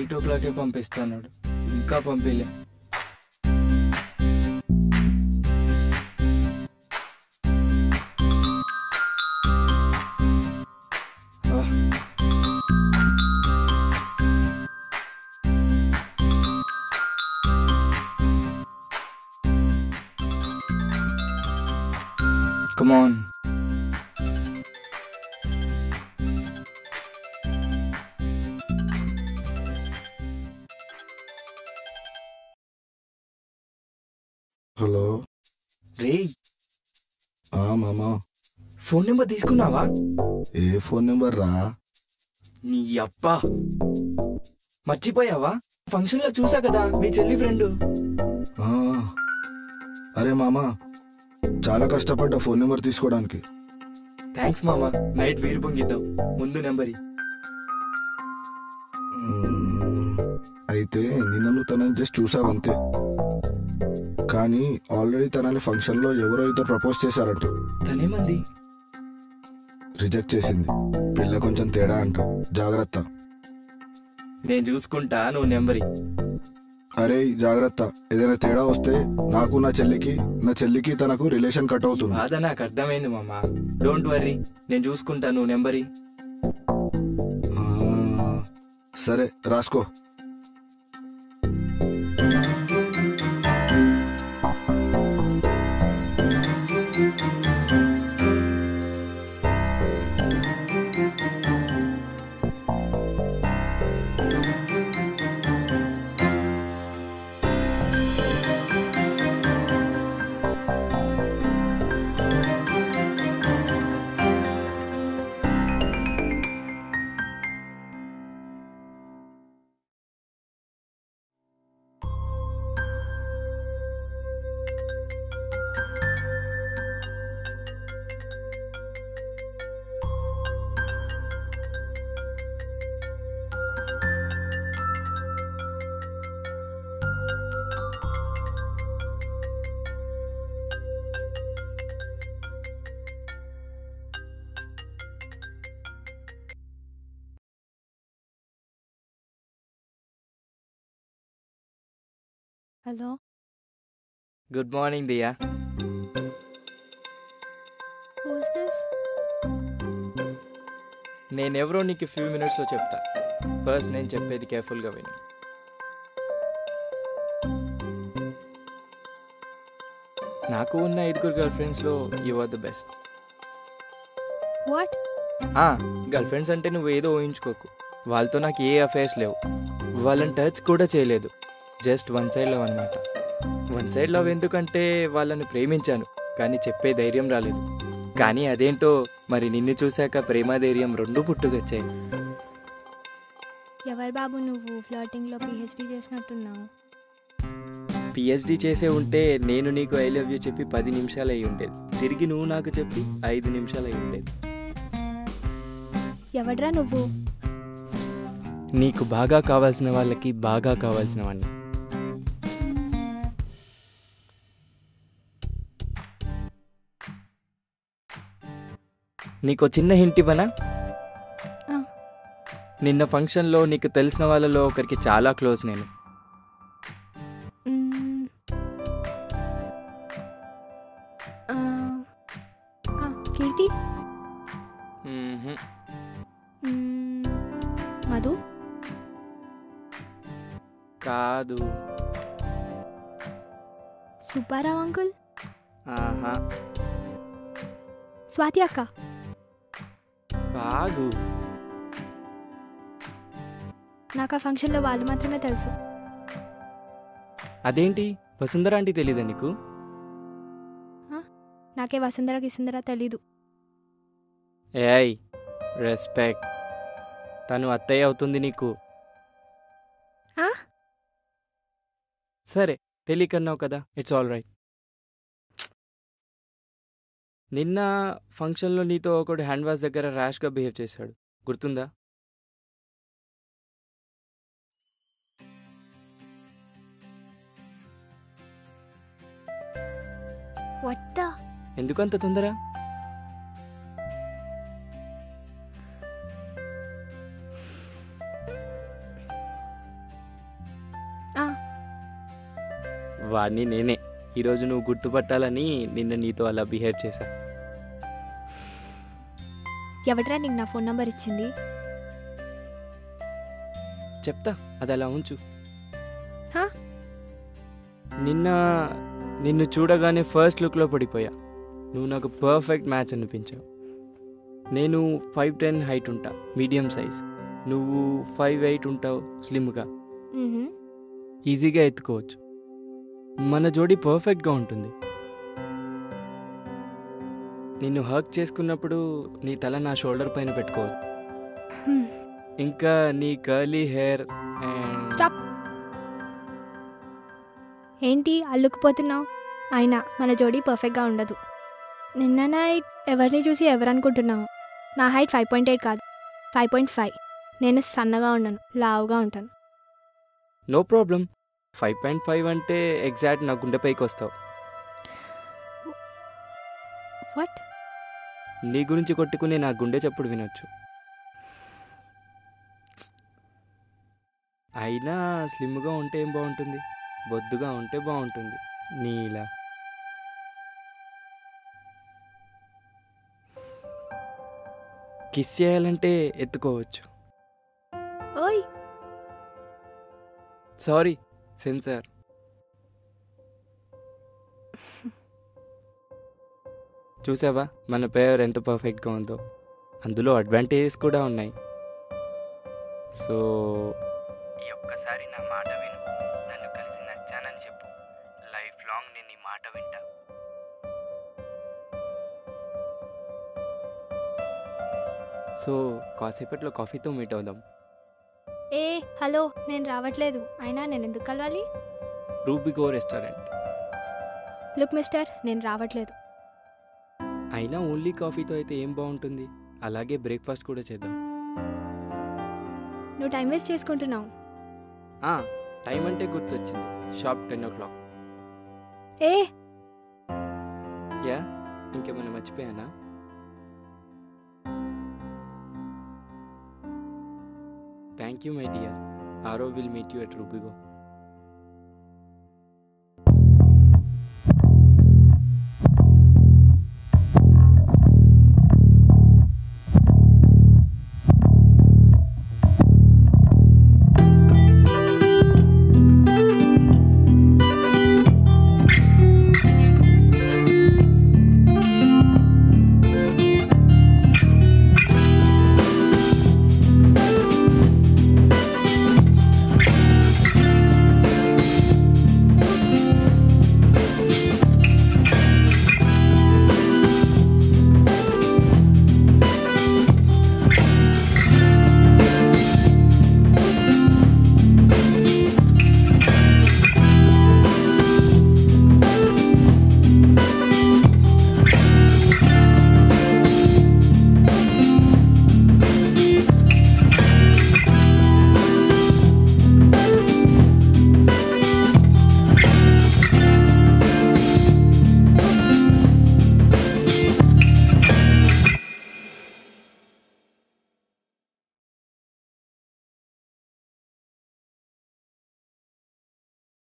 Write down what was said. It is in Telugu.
8 o'clock పంపిస్తున్నాడు, ఇంకా పంపిలే. Come on. హలో రేయ్, మామా, ఫోన్ నెంబర్ తీసుకున్నావా? ఏ ఫోన్ నెంబర్ రా? నీ అబ్బా, మర్చిపోయావా? ఫంక్షన్ లో చూసా కదా మీ చెల్లి ఫ్రెండ్. అరే మామా, చాలా కష్టపడ్డా ఫోన్ నెంబర్ తీసుకోవడానికి. థ్యాంక్స్ మామా. నైట్ వీరు పొంగిద్దాం, ముందు నెంబరి. అయితే నిన్న నువ్వు తనని జస్ట్ చూసావంతే, కానీ ఆల్రెడీ తనని ఫంక్షన్ లో ఎవరో ఇద్దరు ప్రపోజ్ చేశారంట. తనేమంది? రిజెక్ట్ చేసింది. పిల్ల కొంచెం తేడా అంట, జాగ్రత్త. నేను చూసుకుంటా, నువ్వు నెంబరి. అరే జాగ్రత్త, ఏదైనా తేడా వస్తే నాకు నా చెల్లికి తనకు రిలేషన్ కట్ అవుతుంది. బాధ నాకు అర్థమైంది మామా, డోంట్ వర్రీ, నేను చూసుకుంటా, నువ్వు నెంబరి. సరే రాసుకో. Hello, good morning Diya. Who's this? నేనెవరో నీకు ఫ్యూ మినిట్స్లో చెప్తా. ఫస్ట్ నేను చెప్పేది కేర్ఫుల్గా విను. నాకు ఉన్న 5 గర్ల్ ఫ్రెండ్స్లో you are the best. What? Girlfriends అంటే నువ్వు ఏదో ఊహించుకోకు. వాళ్ళతో నాకు ఏ అఫైర్స్ లేవు, వాళ్ళని టచ్ కూడా చేయలేదు. జస్ట్ వన్ సైడ్ లవ్ అనమాట. వన్ సైడ్ లవ్ ఎందుకంటే వాళ్ళని ప్రేమించాను, కానీ చెప్పే ధైర్యం రాలేదు. కానీ అదేంటో మరి నిన్ను చూశాక ప్రేమ ధైర్యం రెండూ పుట్టుకొచ్చాయి. ఎవరు బాబు నువ్వు ఫ్లర్టింగ్లో పిహెచ్డి చేసినట్టున్నావు? పిహెచ్డి చేసే ఉంటే నేను నీకు ఐ లవ్ యూ చెప్పి 10 నిమిషాలు అయి ఉండేది, తిరిగి నువ్వు నాకు చెప్పి 5 నిమిషాలు అయి ఉండేది. ఎవడ్రా నువ్వు? నీకు బాగా కావాల్సిన వాళ్ళకి బాగా కావాల్సిన వాడిని. నీకు చిన్న హింట్ ఇవ్వనా? నిన్న ఫంక్షన్లో నీకు తెలిసిన వాళ్ళలో ఒకరికి చాలా క్లోజ్ నేను. కీర్తి? మధు? కాదు. సుబ్బారావు అంకుల్? ఆహా. స్వాతి అక్క? కాదు. నాకు ఆ ఫంక్షన్లో వాళ్ళు మాత్రమే తెలుసు. అదేంటి, వసుంధర ఆంటీ తెలీదా నీకు? నాకే వసుంధర తెలీదు. ఏయ్, రెస్పెక్ట్. తను అత్తయ్య అవుతుంది నీకు. సరే, తెలియకన్నావు కదా, ఇట్స్ ఆల్ రైట్. నిన్న ఫంక్షన్లో నీతో ఒకడు హ్యాండ్ వాష్ దగ్గర ర్యాష్గా బిహేవ్ చేశాడు, గుర్తుందా? ఎందుకంత తొందర? వాడిని నేనే. ఈరోజు నువ్వు గుర్తుపట్టాలని నిన్న నీతో అలా బిహేవ్ చేశా. ఎవడరా నీకు నా ఫోన్ నంబర్ ఇచ్చింది? చెప్తా, అది అలా ఉంచు. హా? నిన్ను చూడగానే ఫస్ట్ లుక్లో పడిపోయా. నువ్వు నాకు పర్ఫెక్ట్ మ్యాచ్ అనిపించావు. నేను 5'10" హైట్ ఉంటా, మీడియం సైజ్. నువ్వు 5'8" ఉంటావు, స్లిమ్గా. మ్హూ. ఈజీగా ఎత్తుకోవచ్చు. మన జోడీ పర్ఫెక్ట్గా ఉంటుంది. నిన్ను హగ్ చేసుకున్నప్పుడు నీ తల నా షోల్డర్ పైన పెట్టుకోవచ్చు. హ్మ్. ఇంకా నీ కర్లీ హెయిర్ అండ్ స్టాప్. ఏంటి అల్లుకుపోతున్నావు? అయినా మన జోడీ పర్ఫెక్ట్గా ఉండదు. నిన్న నైట్ ఎవరిని చూసి ఎవరనుకుంటున్నావు? నా హైట్ 5.8 కాదు, 5.5. నేను సన్నగా ఉండను, లావుగా ఉంటాను. No problem. 5.5 అంటే ఎగ్జాక్ట్ నా గుండె పైకి వస్తావు. వాట్? నీ గురించి కొట్టుకుని నా గుండె చప్పుడు వినొచ్చు. అయినా స్లిమ్గా ఉంటే ఏం బాగుంటుంది, బొద్దుగా ఉంటే బాగుంటుంది. నీలా కిస్ చేయాలంటే ఎత్తుకోవచ్చు. ఓయ్, సారీ, సెన్సార్. చూసావా మన పేరు ఎంత పర్ఫెక్ట్గా ఉందో? అందులో అడ్వాంటేజెస్ కూడా ఉన్నాయి. సో ఈ ఒక్కసారి నా మాట విను. నన్ను కలిసి నచ్చానని చెప్పు. లైఫ్ లాంగ్ నేను ఈ మాట వింటా. సో కాసేపట్లో కాఫీతో మీట్ అవుదాం. ఏ హలో, నేను రావట్లేదు. అయినా నేను ఎందుకు కలవాలి? రూబిగో రెస్టారెంట్. లుక్ మిస్టర్, నేను రావట్లేదు. అయినా ఓన్లీ కాఫీతో అయితే ఏం బాగుంటుంది? అలాగే బ్రేక్ఫాస్ట్ కూడా చేద్దాం. నువ్వు టైం వేస్ట్ చేసుకుంటున్నావు. టైం అంటే గుర్తొచ్చింది, షాప్ 10 o'clock. ఏ యా, ఇంకేమైనా మర్చిపోయానా? Thank you my dear. ఆరో విల్ మీట్ యూ ఎట్ రూబిగో.